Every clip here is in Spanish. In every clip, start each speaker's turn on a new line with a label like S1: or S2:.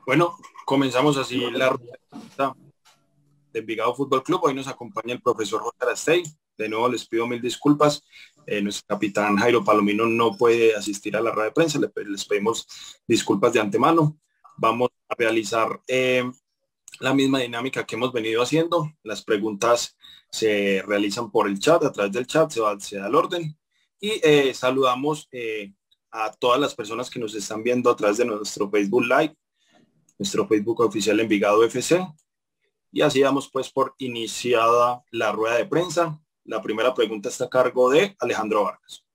S1: Bueno, comenzamos así la ruta de Envigado Fútbol Club. Hoy nos acompaña el profesor José Arastey. De nuevo les pido mil disculpas. Nuestro capitán Jairo Palomino no puede asistir a la rueda de prensa. Les pedimos disculpas de antemano. Vamos a realizar la misma dinámica que hemos venido haciendo. Las preguntas se realizan por el chat, a través del chat se da el orden. Y saludamos a todas las personas que nos están viendo a través de nuestro Facebook Live, nuestro Facebook oficial Envigado FC. Y así damos pues por iniciada la rueda de prensa. La primera pregunta está a cargo de Alejandro Vargas.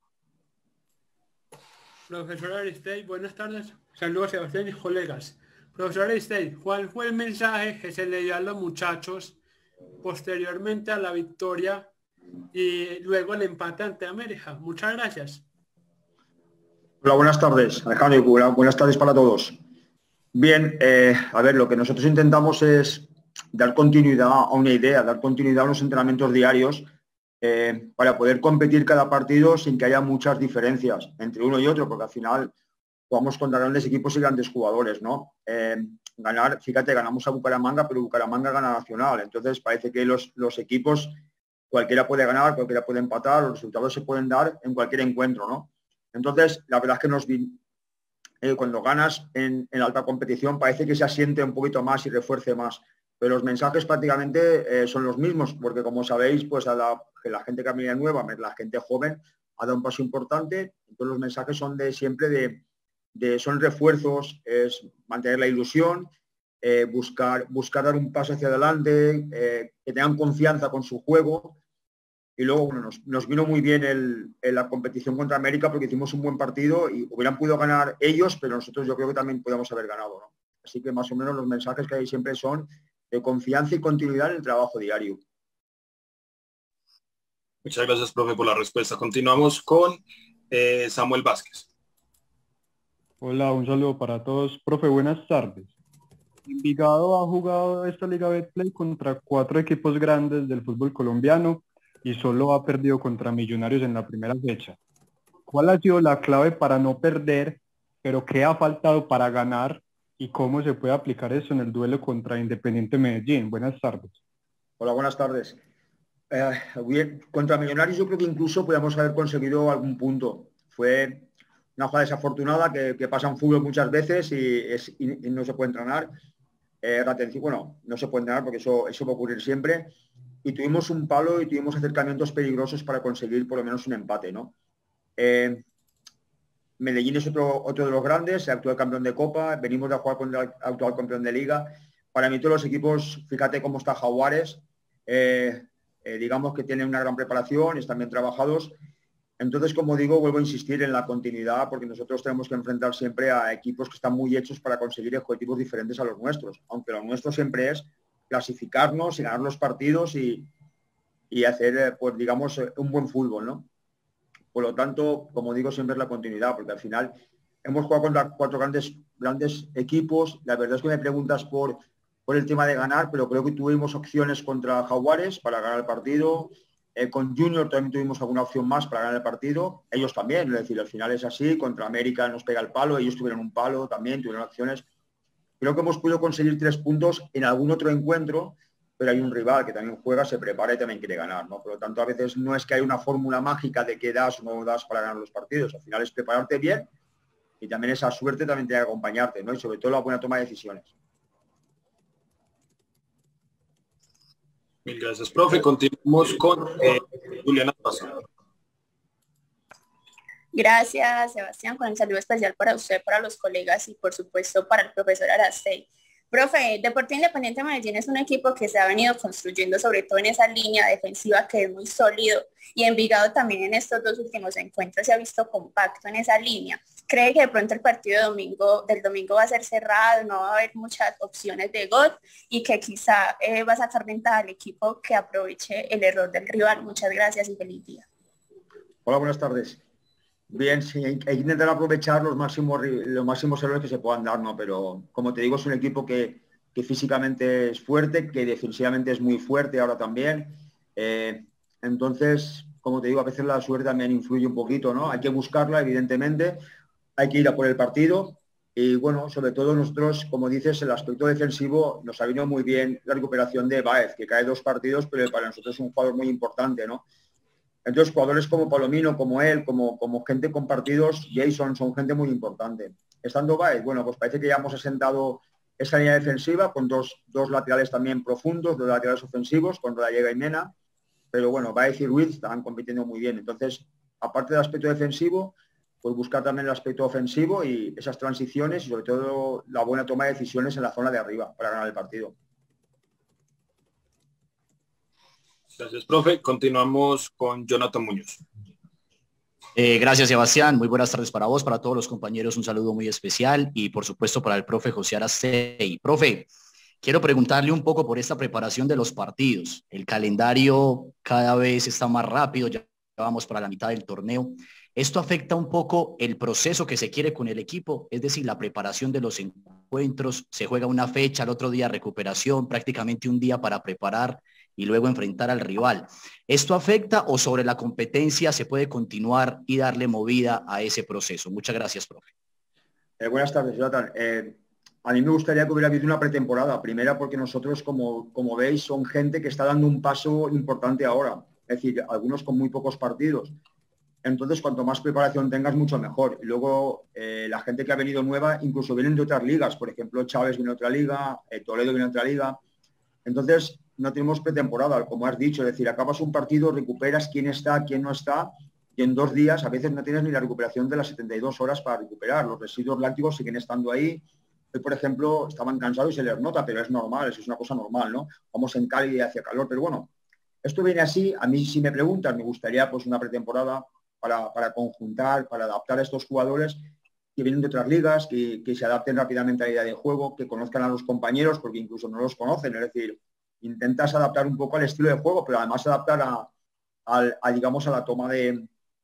S2: Profesor Aristey, buenas tardes. Saludos Sebastián y colegas. Profesor Aristey, ¿cuál fue el mensaje que se le dio a los muchachos posteriormente a la victoria y luego el empate ante América? Muchas gracias.
S3: Hola, buenas tardes, Alejandro. Buenas tardes para todos. Bien, a ver, lo que nosotros intentamos es dar continuidad a una idea, dar continuidad a los entrenamientos diarios para poder competir cada partido sin que haya muchas diferencias entre uno y otro, porque al final jugamos contra grandes equipos y grandes jugadores, ¿no? Ganar, fíjate, ganamos a Bucaramanga, pero Bucaramanga gana Nacional, entonces parece que los equipos, cualquiera puede ganar, cualquiera puede empatar, los resultados se pueden dar en cualquier encuentro, ¿no? Entonces, la verdad es que cuando ganas en alta competición parece que se asiente un poquito más y refuerce más, pero los mensajes prácticamente son los mismos, porque como sabéis, pues que la gente que viene nueva, la gente joven, ha dado un paso importante. Entonces los mensajes son siempre son refuerzos, es mantener la ilusión, buscar dar un paso hacia adelante, que tengan confianza con su juego. Y luego bueno, nos vino muy bien la competición contra América porque hicimos un buen partido y hubieran podido ganar ellos, pero nosotros yo creo que también podíamos haber ganado, ¿no? Así que más o menos los mensajes que hay siempre son de confianza y continuidad en el trabajo diario.
S1: Muchas gracias, profe, por la respuesta. Continuamos con Samuel Vázquez.
S4: Hola, un saludo para todos. Profe, buenas tardes. Envigado ha jugado esta Liga Betplay contra 4 equipos grandes del fútbol colombiano y solo ha perdido contra Millonarios en la primera fecha. ¿Cuál ha sido la clave para no perder, pero qué ha faltado para ganar y cómo se puede aplicar eso en el duelo contra Independiente Medellín? Buenas tardes.
S3: Hola, buenas tardes. Contra Millonarios yo creo que incluso podríamos haber conseguido algún punto. Fue una jugada desafortunada que pasa en fútbol muchas veces y no se puede entrenar. Bueno, no se puede entrenar porque eso va a ocurrir siempre. Y tuvimos un palo y tuvimos acercamientos peligrosos para conseguir por lo menos un empate, ¿no? Medellín es otro de los grandes, el actual campeón de Copa, venimos de jugar contra el actual campeón de Liga. Para mí todos los equipos, fíjate cómo está Jaguares, digamos que tienen una gran preparación, están bien trabajados. Entonces, como digo, vuelvo a insistir en la continuidad porque nosotros tenemos que enfrentar siempre a equipos que están muy hechos para conseguir objetivos diferentes a los nuestros, aunque lo nuestro siempre es clasificarnos y ganar los partidos y hacer, pues digamos, un buen fútbol, ¿no? Por lo tanto, como digo, siempre es la continuidad, porque al final hemos jugado contra 4 grandes equipos. La verdad es que me preguntas por el tema de ganar, pero creo que tuvimos opciones contra Jaguares para ganar el partido. Con Junior también tuvimos alguna opción más para ganar el partido. Ellos también, es decir, al final es así. Contra América nos pega el palo, ellos tuvieron un palo también, tuvieron opciones. Creo que hemos podido conseguir 3 puntos en algún otro encuentro, pero hay un rival que también juega, se prepara y también quiere ganar, ¿no? Por lo tanto, a veces no es que hay una fórmula mágica de que das o no das para ganar los partidos. Al final es prepararte bien y también esa suerte también tiene que acompañarte, ¿no? Y sobre todo la buena toma de decisiones.
S1: Mil gracias, profe. Continuamos con Juliana Paso.
S5: Gracias, Sebastián, con el saludo especial para usted, para los colegas y por supuesto para el profesor Arastey. Profe, Deportivo Independiente Medellín es un equipo que se ha venido construyendo sobre todo en esa línea defensiva que es muy sólido y Envigado también en estos 2 últimos encuentros se ha visto compacto en esa línea. ¿Cree que de pronto el partido del domingo va a ser cerrado, no va a haber muchas opciones de gol y que quizá va a sacar ventaja al equipo que aproveche el error del rival? Muchas gracias y feliz día.
S3: Hola, buenas tardes. Bien, sí, hay que intentar aprovechar los máximos errores que se puedan dar, ¿no? Pero como te digo, es un equipo que físicamente es fuerte, que defensivamente es muy fuerte ahora también. Entonces, como te digo, a veces la suerte también influye un poquito, ¿no? Hay que buscarla, evidentemente. Hay que ir a por el partido. Y bueno, sobre todo nosotros, como dices, el aspecto defensivo nos ha venido muy bien la recuperación de Baez, que cae 2 partidos, pero para nosotros es un jugador muy importante, ¿no? Entonces, jugadores como Palomino, como él, como gente con partidos, Jason, son gente muy importante. Estando Baez, bueno, pues parece que ya hemos asentado esa línea defensiva con dos laterales también profundos, 2 laterales ofensivos, con Rodallega y Mena, pero bueno, Baez y Ruiz están compitiendo muy bien. Entonces, aparte del aspecto defensivo, pues buscar también el aspecto ofensivo y esas transiciones y sobre todo la buena toma de decisiones en la zona de arriba para ganar el partido.
S1: Gracias, profe. Continuamos con Jonathan Muñoz.
S6: Gracias, Sebastián. Muy buenas tardes para vos, para todos los compañeros. Un saludo muy especial y, por supuesto, para el profe José Arastey. Profe, quiero preguntarle un poco por esta preparación de los partidos. El calendario cada vez está más rápido, ya vamos para la mitad del torneo. ¿Esto afecta un poco el proceso que se quiere con el equipo? Es decir, la preparación de los encuentros, se juega una fecha, al otro día recuperación, prácticamente un día para preparar y luego enfrentar al rival. ¿Esto afecta o sobre la competencia se puede continuar y darle movida a ese proceso? Muchas gracias, profe.
S3: Buenas tardes, Jonathan. A mí me gustaría que hubiera habido una pretemporada. Primera, porque nosotros, como veis, son gente que está dando un paso importante ahora. Es decir, algunos con muy pocos partidos. Entonces, cuanto más preparación tengas, mucho mejor. Y luego, la gente que ha venido nueva, incluso vienen de otras ligas. Por ejemplo, Chávez viene de otra liga, Toledo viene de otra liga. Entonces, no tenemos pretemporada, como has dicho. Es decir, acabas un partido, recuperas quién está, quién no está, y en 2 días a veces no tienes ni la recuperación de las 72 horas para recuperar. Los residuos lácticos siguen estando ahí. Hoy, por ejemplo, estaban cansados y se les nota, pero es normal, eso es una cosa normal, ¿no? Vamos en Cali y hacia calor, pero bueno, esto viene así. A mí, si me preguntan, me gustaría pues una pretemporada para conjuntar, para adaptar a estos jugadores que vienen de otras ligas, que se adapten rápidamente a la idea de juego, que conozcan a los compañeros, porque incluso no los conocen. Es decir, intentas adaptar un poco al estilo de juego, pero además adaptar digamos, a la toma de...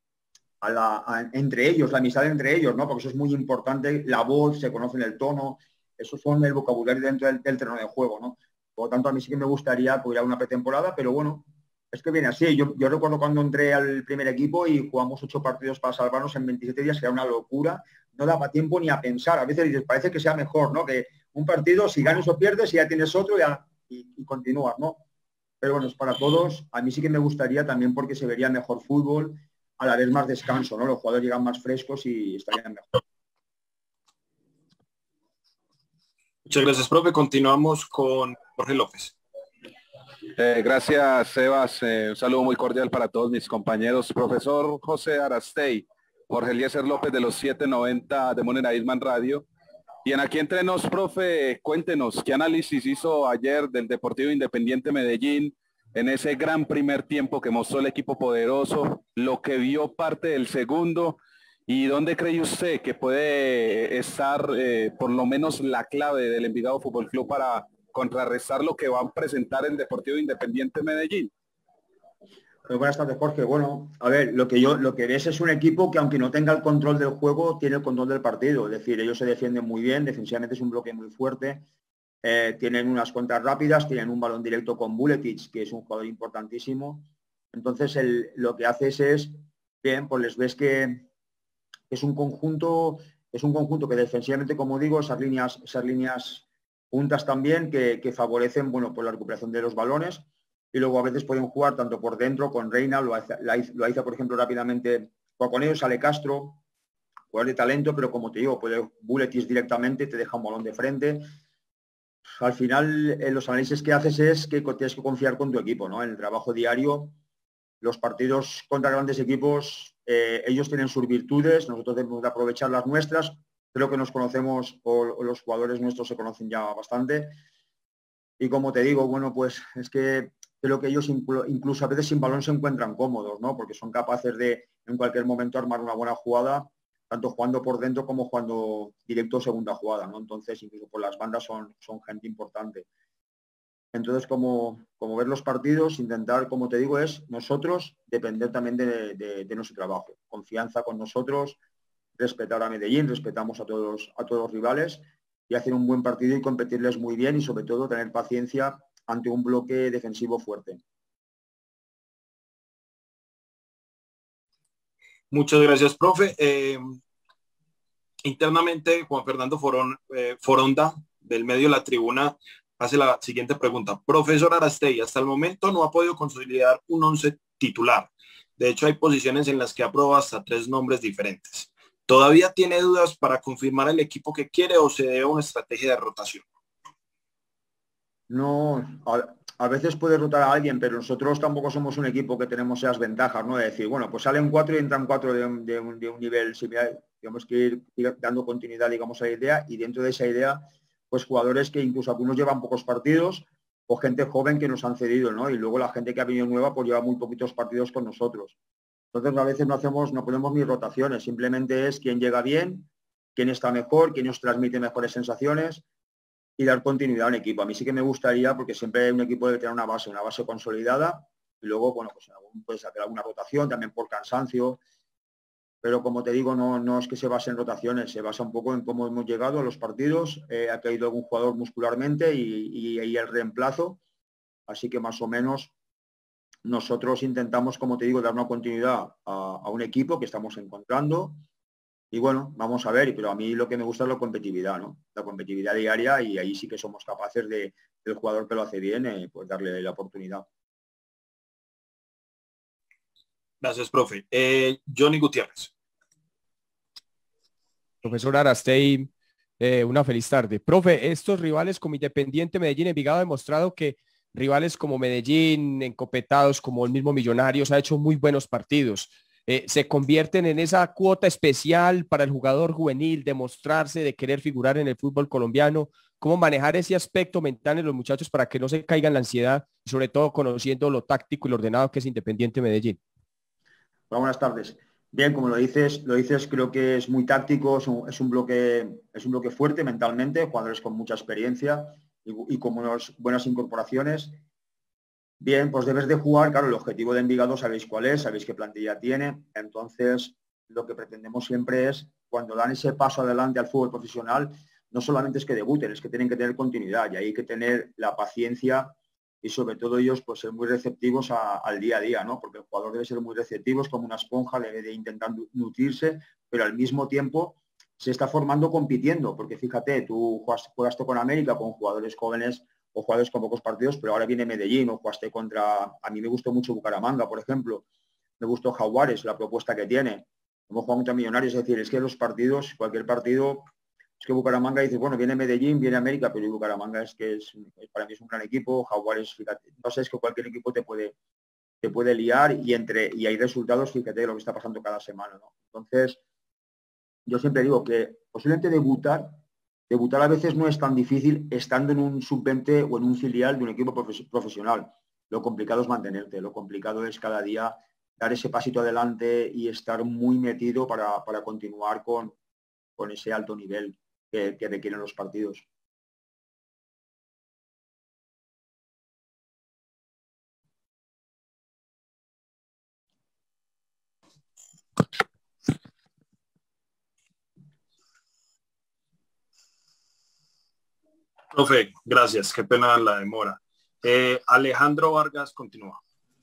S3: entre ellos, la amistad entre ellos, ¿no? Porque eso es muy importante, la voz, se conocen el tono, eso son el vocabulario dentro del terreno de juego, ¿no? Por lo tanto, a mí sí que me gustaría que hubiera una pretemporada, pero bueno, es que viene así. Yo recuerdo cuando entré al primer equipo y jugamos 8 partidos para salvarnos en 27 días, que era una locura, no daba tiempo ni a pensar. A veces dices, parece que sea mejor, ¿no? Que un partido, si ganas o pierdes, y ya tienes otro y continúas, ¿no? Pero bueno, es para todos. A mí sí que me gustaría también porque se vería mejor fútbol, a la vez más descanso, ¿no? Los jugadores llegan más frescos y estarían mejor.
S1: Muchas gracias, profe. Continuamos con Jorge López.
S7: Gracias, Sebas. Un saludo muy cordial para todos mis compañeros. Profesor José Arastey, Jorge Eliezer López de los 790 de Moneda Isman Radio. Y en Aquí Entre Nos, profe, cuéntenos, ¿qué análisis hizo ayer del Deportivo Independiente Medellín en ese gran primer tiempo que mostró el equipo poderoso, lo que vio parte del segundo, y dónde cree usted que puede estar por lo menos la clave del Envigado Fútbol Club para contrarrestar lo que va a presentar el Deportivo Independiente Medellín?
S3: Muy buenas tardes, Jorge. Bueno, a ver, lo que ves es un equipo que, aunque no tenga el control del juego, tiene el control del partido. Es decir, ellos se defienden muy bien, defensivamente es un bloque muy fuerte, tienen unas contras rápidas, tienen un balón directo con Buletic, que es un jugador importantísimo. Entonces, lo que haces es, bien, pues les ves que es un conjunto que defensivamente, como digo, esas líneas juntas también que favorecen, bueno, pues la recuperación de los balones. Y luego a veces pueden jugar tanto por dentro con Reina, lo hizo, por ejemplo, rápidamente con ellos, sale Castro, jugador de talento, pero como te digo, puede Buletis directamente, te deja un balón de frente. Al final, los análisis que haces es que tienes que confiar con tu equipo, ¿no? En el trabajo diario, los partidos contra grandes equipos, ellos tienen sus virtudes, nosotros debemos de aprovechar las nuestras. Creo que nos conocemos, o los jugadores nuestros se conocen ya bastante. Y como te digo, bueno, pues es que creo que ellos incluso a veces sin balón se encuentran cómodos, ¿no? Porque son capaces de en cualquier momento armar una buena jugada, tanto jugando por dentro como jugando directo segunda jugada, ¿no? Entonces, incluso por las bandas son gente importante. Entonces, como ver los partidos, intentar, como te digo, es nosotros depender también de nuestro trabajo. Confianza con nosotros, respetar a Medellín, respetamos a todos los rivales y hacer un buen partido y competirles muy bien y sobre todo tener paciencia ante un bloque defensivo fuerte.
S1: Muchas gracias, profe. Internamente, Juan Fernando Foronda, del medio de la tribuna, hace la siguiente pregunta. Profesor Arastey, hasta el momento no ha podido consolidar un 11 titular. De hecho, hay posiciones en las que ha probado hasta 3 nombres diferentes. ¿Todavía tiene dudas para confirmar el equipo que quiere o se debe a una estrategia de rotación?
S3: No, a veces puede rotar a alguien, pero nosotros tampoco somos un equipo que tenemos esas ventajas, ¿no? De decir, bueno, pues salen 4 y entran 4 de un nivel similar. Tenemos que ir dando continuidad, digamos, a la idea, y dentro de esa idea, pues jugadores que incluso algunos llevan pocos partidos o gente joven que nos han cedido, ¿no? Y luego la gente que ha venido nueva, pues lleva muy poquitos partidos con nosotros. Entonces, a veces no ponemos ni rotaciones, simplemente es quién llega bien, quién está mejor, quién nos transmite mejores sensaciones, y dar continuidad a un equipo. A mí sí que me gustaría, porque siempre un equipo debe tener una base consolidada, y luego, bueno, pues puedes hacer alguna rotación, también por cansancio, pero como te digo, no es que se base en rotaciones, se basa un poco en cómo hemos llegado a los partidos, ha caído algún jugador muscularmente y ahí el reemplazo, así que más o menos nosotros intentamos, como te digo, dar una continuidad a un equipo que estamos encontrando. Y bueno, vamos a ver, pero a mí lo que me gusta es la competitividad, ¿no? La competitividad diaria, y ahí sí que somos capaces del jugador que lo hace bien, pues darle la oportunidad.
S1: Gracias, profe. Johnny Gutiérrez.
S8: Profesor Arastey, una feliz tarde. Profe, estos rivales como Independiente, Medellín, Envigado, han demostrado que rivales como Medellín, encopetados como el mismo Millonarios, ha hecho muy buenos partidos. Se convierten en esa cuota especial para el jugador juvenil, de mostrarse, de querer figurar en el fútbol colombiano. ¿Cómo manejar ese aspecto mental en los muchachos para que no se caigan en la ansiedad, y sobre todo conociendo lo táctico y lo ordenado que es Independiente Medellín?
S3: Hola, buenas tardes. Bien, como lo dices, creo que es muy táctico, es un bloque fuerte mentalmente, jugadores con mucha experiencia y con buenas incorporaciones. Bien, pues debes de jugar, claro, el objetivo de Envigado sabéis cuál es, sabéis qué plantilla tiene, entonces lo que pretendemos siempre es, cuando dan ese paso adelante al fútbol profesional, no solamente es que debuten, es que tienen que tener continuidad y hay que tener la paciencia y sobre todo ellos pues ser muy receptivos al día a día, ¿no? Porque el jugador debe ser muy receptivo, es como una esponja, debe de intentar nutrirse, pero al mismo tiempo se está formando compitiendo, porque fíjate, tú jugaste con América, con jugadores jóvenes o jugadores con pocos partidos, pero ahora viene Medellín, o jugaste a mí me gustó mucho Bucaramanga, por ejemplo, me gustó Jaguares, la propuesta que tiene, hemos jugado contra Millonarios, es decir, es que los partidos, cualquier partido, es que Bucaramanga dice, bueno, viene Medellín, viene América, pero Bucaramanga para mí es un gran equipo, Jaguares, fíjate, no sé, es que cualquier equipo te puede liar y hay resultados, fíjate lo que está pasando cada semana, ¿no? Entonces, yo siempre digo que posiblemente debutar a veces no es tan difícil estando en un sub-20 o en un filial de un equipo profesional. Lo complicado es mantenerte, lo complicado es cada día dar ese pasito adelante y estar muy metido para continuar con ese alto nivel que requieren los partidos.
S1: Profe, gracias. Qué pena la demora. Alejandro Vargas continúa.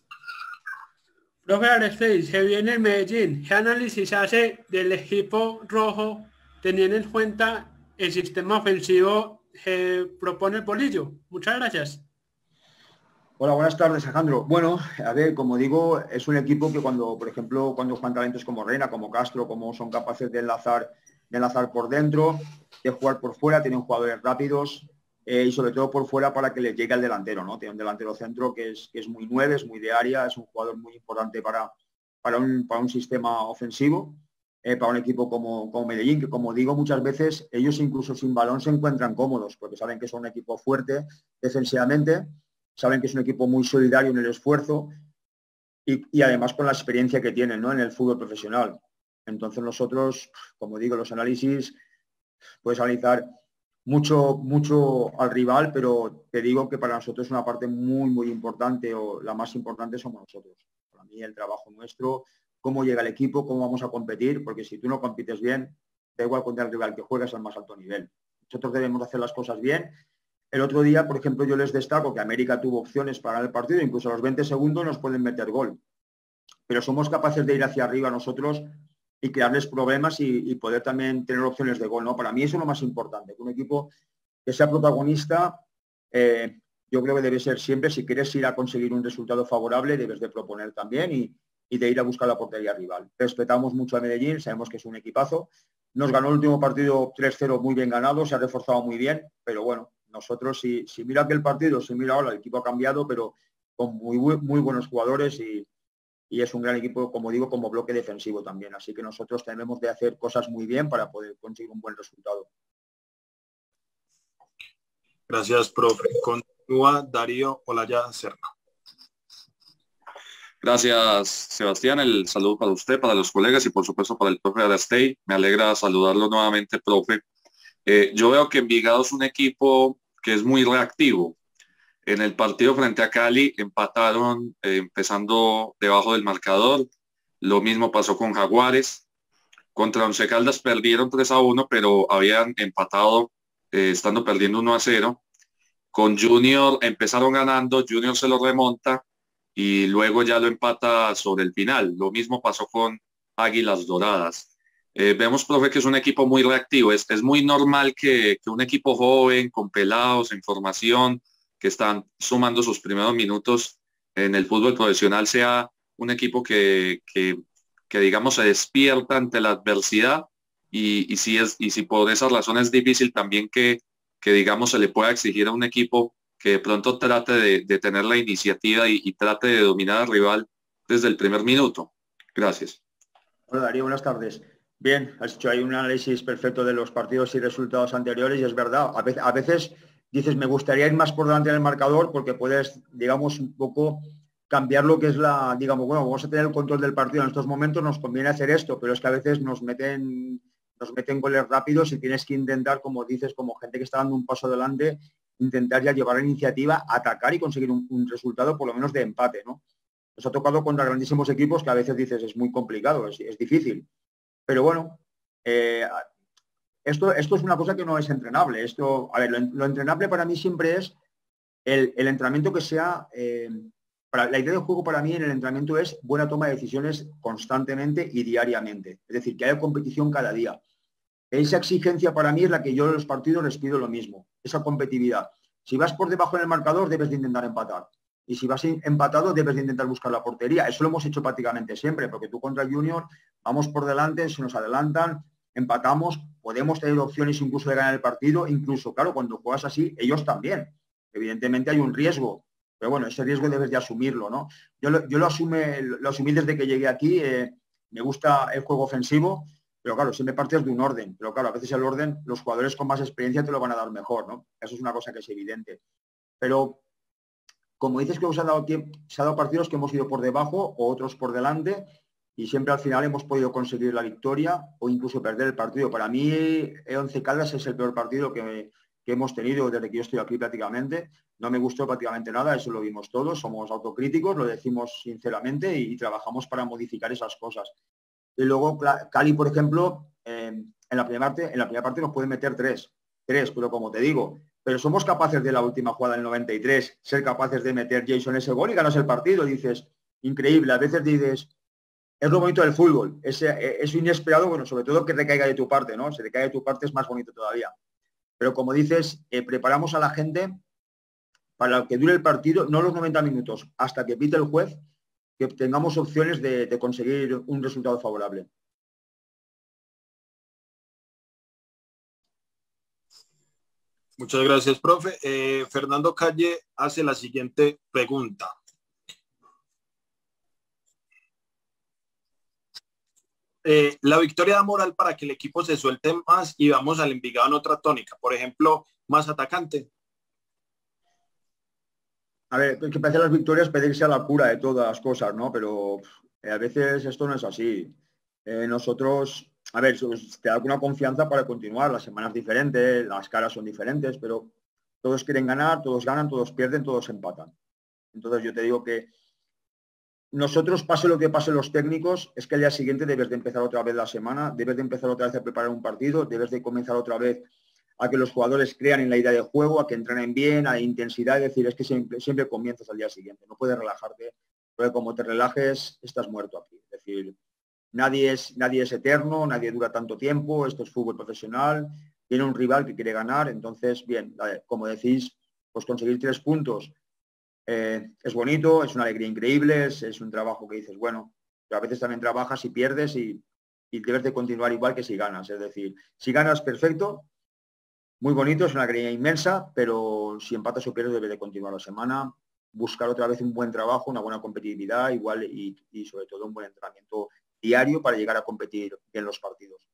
S2: Profe Arastey, se viene el Medellín. ¿Qué análisis hace del equipo rojo teniendo en cuenta el sistema ofensivo que propone el Bolillo? Muchas gracias.
S3: Hola, buenas tardes, Alejandro. Bueno, a ver, como digo, es un equipo que por ejemplo, cuando juegan talentos como Reina, como Castro, como son capaces de enlazar por dentro, de jugar por fuera, tienen jugadores rápidos y sobre todo por fuera para que les llegue al delantero, ¿no? Tiene un delantero centro que es muy 9, es muy de área, es un jugador muy importante para un sistema ofensivo, para un equipo como Medellín, que como digo muchas veces, ellos incluso sin balón se encuentran cómodos, porque saben que son un equipo fuerte defensivamente, saben que es un equipo muy solidario en el esfuerzo y además con la experiencia que tienen, ¿no? En el fútbol profesional. Entonces nosotros, como digo, los análisis, puedes analizar mucho al rival, pero te digo que para nosotros es una parte muy, muy importante, o la más importante somos nosotros. Para mí el trabajo nuestro, cómo llega el equipo, cómo vamos a competir, porque si tú no compites bien, da igual contra el rival que juegas al más alto nivel. Nosotros debemos hacer las cosas bien. El otro día, por ejemplo, yo les destaco que América tuvo opciones para el partido, incluso a los 20 segundos nos pueden meter gol. Pero somos capaces de ir hacia arriba nosotros y crearles problemas y poder también tener opciones de gol, ¿no? Para mí eso es lo más importante, que un equipo que sea protagonista, yo creo que debe ser siempre, si quieres ir a conseguir un resultado favorable, debes de proponer también y de ir a buscar la portería rival. Respetamos mucho a Medellín, sabemos que es un equipazo. Nos ganó el último partido 3-0 muy bien ganado, se ha reforzado muy bien, pero bueno, nosotros si mira aquel partido, si mira ahora, el equipo ha cambiado, pero con muy buenos jugadores y es un gran equipo, como digo, como bloque defensivo también. Así que nosotros tenemos de hacer cosas muy bien para poder conseguir un buen resultado.
S1: Gracias, profe. Continúa Darío Olaya Serna.
S9: Gracias, Sebastián. El saludo para usted, para los colegas y por supuesto para el profe Arastey. Me alegra saludarlo nuevamente, profe. Yo veo que Envigado es un equipo que es muy reactivo. En el partido frente a Cali empataron empezando debajo del marcador. Lo mismo pasó con Jaguares. Contra Once Caldas perdieron 3-1, pero habían empatado estando perdiendo 1-0. Con Junior empezaron ganando, Junior se lo remonta y luego ya lo empata sobre el final. Lo mismo pasó con Águilas Doradas. Vemos, profe, que es un equipo muy reactivo. Es muy normal que un equipo joven, con pelados, en formación, que están sumando sus primeros minutos en el fútbol profesional, sea un equipo que digamos se despierta ante la adversidad y si por esa razón es difícil también que digamos se le pueda exigir a un equipo que de pronto trate de tener la iniciativa y trate de dominar al rival desde el primer minuto. Gracias.
S3: Hola Darío, buenas tardes. Bien, has hecho ahí un análisis perfecto de los partidos y resultados anteriores y es verdad, a veces dices, me gustaría ir más por delante en el marcador porque puedes, digamos, un poco cambiar lo que es digamos, bueno, vamos a tener el control del partido en estos momentos, nos conviene hacer esto, pero es que a veces nos meten goles rápidos y tienes que intentar, como dices, como gente que está dando un paso adelante, intentar ya llevar la iniciativa, atacar y conseguir un resultado por lo menos de empate, ¿no? Nos ha tocado contra grandísimos equipos que a veces dices, es muy complicado, es difícil. Pero bueno, esto es una cosa que no es entrenable. A ver, lo entrenable para mí siempre es el entrenamiento que sea... la idea de juego para mí en el entrenamiento es buena toma de decisiones constantemente y diariamente. Es decir, que haya competición cada día. Esa exigencia para mí es la que yo en los partidos les pido lo mismo, esa competitividad. Si vas por debajo en el marcador, debes de intentar empatar. Y si vas empatado, debes de intentar buscar la portería. Eso lo hemos hecho prácticamente siempre, porque tú contra el Junior vamos por delante, se nos adelantan, empatamos, podemos tener opciones incluso de ganar el partido, incluso, claro, cuando juegas así, ellos también. Evidentemente hay un riesgo, pero bueno, ese riesgo debes de asumirlo, ¿no? Yo lo asumí desde que llegué aquí, me gusta el juego ofensivo, pero claro, siempre partes de un orden, pero claro, a veces el orden, los jugadores con más experiencia te lo van a dar mejor, ¿no? Eso es una cosa que es evidente. Pero como dices que se ha dado partidos que hemos ido por debajo o otros por delante y siempre al final hemos podido conseguir la victoria o incluso perder el partido. Para mí, Once Caldas es el peor partido que hemos tenido desde que yo estoy aquí prácticamente. No me gustó prácticamente nada, eso lo vimos todos, somos autocríticos, lo decimos sinceramente y trabajamos para modificar esas cosas. Y luego Cali, por ejemplo, en la primera parte nos pueden meter tres, pero como te digo, pero somos capaces de la última jugada del 93, ser capaces de meter Jason ese gol y ganas el partido. Dices, increíble, a veces dices, es lo bonito del fútbol, es inesperado, bueno, sobre todo que recaiga de tu parte, ¿no? Si recae de tu parte es más bonito todavía. Pero como dices, preparamos a la gente para que dure el partido, no los 90 minutos, hasta que pite el juez, que tengamos opciones de conseguir un resultado favorable.
S1: Muchas gracias, profe. Fernando Calle hace la siguiente pregunta. La victoria da moral para que el equipo se suelte más y vamos al Envigado en otra tónica. Por ejemplo, más atacante.
S3: A ver, que parece las victorias pedirse a la cura de todas las cosas, ¿no? Pero a veces esto no es así. Nosotros, a ver, te da alguna confianza para continuar. Las semanas diferentes, las caras son diferentes, pero todos quieren ganar, todos ganan, todos pierden, todos empatan. Entonces yo te digo que nosotros, pase lo que pase los técnicos, es que al día siguiente debes de empezar otra vez la semana, debes de empezar otra vez a preparar un partido, debes de comenzar otra vez a que los jugadores crean en la idea de juego, a que entrenen bien, a intensidad, es decir, es que siempre comienzas al día siguiente, no puedes relajarte, porque como te relajes, estás muerto aquí. Es decir, nadie es eterno, nadie dura tanto tiempo, esto es fútbol profesional, tiene un rival que quiere ganar, entonces, bien, como decís, pues conseguir 3 puntos es bonito, es una alegría increíble, es un trabajo que dices, bueno, pero a veces también trabajas y pierdes y debes de continuar igual que si ganas, es decir, si ganas, perfecto, muy bonito, es una alegría inmensa, pero si empatas o pierdes debes de continuar la semana, buscar otra vez un buen trabajo, una buena competitividad, igual y sobre todo un buen entrenamiento diario para llegar a competir en los partidos.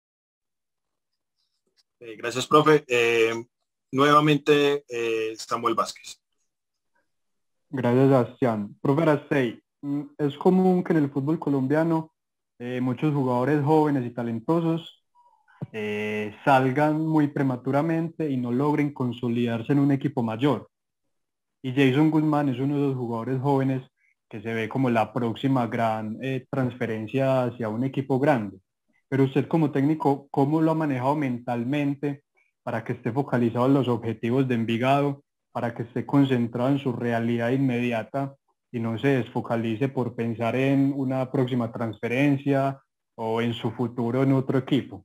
S1: Gracias, profe. Nuevamente, Samuel Vázquez.
S4: Gracias, Sebastián. Profe Arastey, es común que en el fútbol colombiano muchos jugadores jóvenes y talentosos salgan muy prematuramente y no logren consolidarse en un equipo mayor. Y Jason Guzmán es uno de los jugadores jóvenes que se ve como la próxima gran transferencia hacia un equipo grande. Pero usted como técnico, ¿cómo lo ha manejado mentalmente para que esté focalizado en los objetivos de Envigado, para que esté concentrado en su realidad inmediata y no se desfocalice por pensar en una próxima transferencia o en su futuro en otro equipo?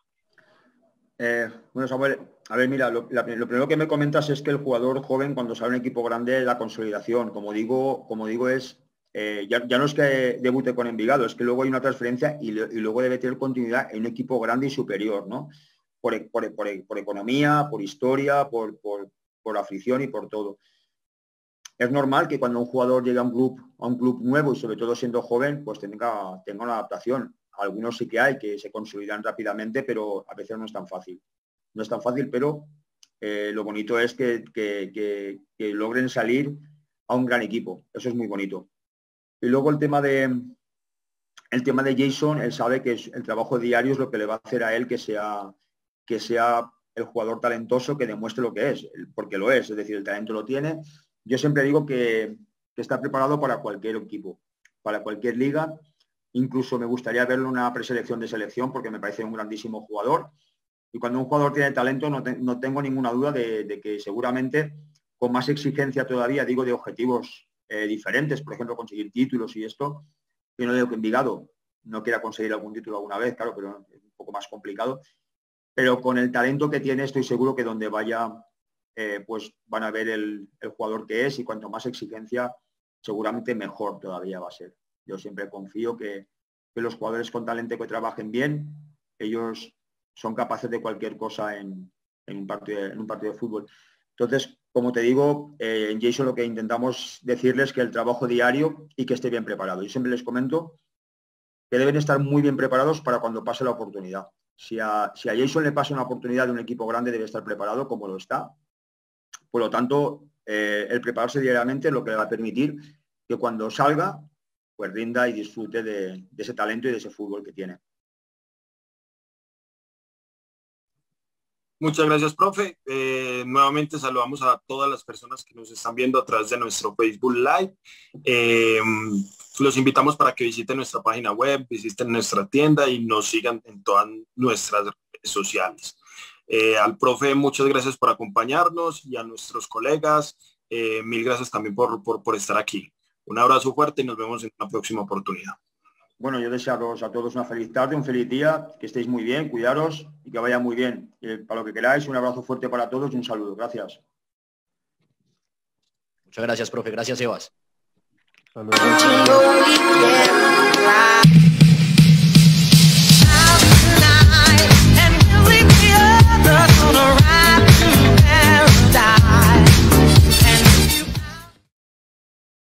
S3: Bueno, Samuel, a ver, mira, lo primero que me comentas es que el jugador joven cuando sale un equipo grande, la consolidación, como digo es, ya no es que debute con Envigado, es que luego hay una transferencia y luego debe tener continuidad en un equipo grande y superior, ¿no? Por economía, por historia, por afición y por todo. Es normal que cuando un jugador llega a un club nuevo y sobre todo siendo joven, pues tenga una adaptación. Algunos sí que hay que se consolidan rápidamente, pero a veces no es tan fácil. No es tan fácil, pero lo bonito es que logren salir a un gran equipo. Eso es muy bonito. Y luego el tema de Jason, él sabe que el trabajo diario es lo que le va a hacer a él que sea el jugador talentoso que demuestre lo que es, porque lo es decir, el talento lo tiene. Yo siempre digo que está preparado para cualquier equipo, para cualquier liga. Incluso me gustaría verlo en una preselección de selección porque me parece un grandísimo jugador. Y cuando un jugador tiene talento no tengo ninguna duda de que seguramente con más exigencia todavía, digo, de objetivos diferentes, por ejemplo, conseguir títulos y esto, yo no digo que Envigado no quiera conseguir algún título alguna vez, claro, pero es un poco más complicado. Pero con el talento que tiene estoy seguro que donde vaya pues van a ver el jugador que es y cuanto más exigencia seguramente mejor todavía va a ser. Yo siempre confío que los jugadores con talento que trabajen bien, ellos son capaces de cualquier cosa en un partido de fútbol. Entonces, como te digo, en Jason lo que intentamos decirles es que el trabajo diario y que esté bien preparado. Yo siempre les comento que deben estar muy bien preparados para cuando pase la oportunidad. Si a Jason le pasa una oportunidad de un equipo grande, debe estar preparado como lo está. Por lo tanto, el prepararse diariamente es lo que le va a permitir que cuando salga, pues rinda y disfrute de ese talento y de ese fútbol que tiene.
S1: Muchas gracias, profe. Nuevamente saludamos a todas las personas que nos están viendo a través de nuestro Facebook Live. Los invitamos para que visiten nuestra página web, visiten nuestra tienda y nos sigan en todas nuestras redes sociales. Al profe, muchas gracias por acompañarnos y a nuestros colegas, mil gracias también por estar aquí. Un abrazo fuerte y nos vemos en una próxima oportunidad.
S3: Bueno, yo desearos a todos una feliz tarde, un feliz día, que estéis muy bien, cuidaros y que vaya muy bien. Para lo que queráis, un abrazo fuerte para todos y un saludo. Gracias.
S6: Muchas gracias, profe. Gracias, Sebas.
S4: Saludos.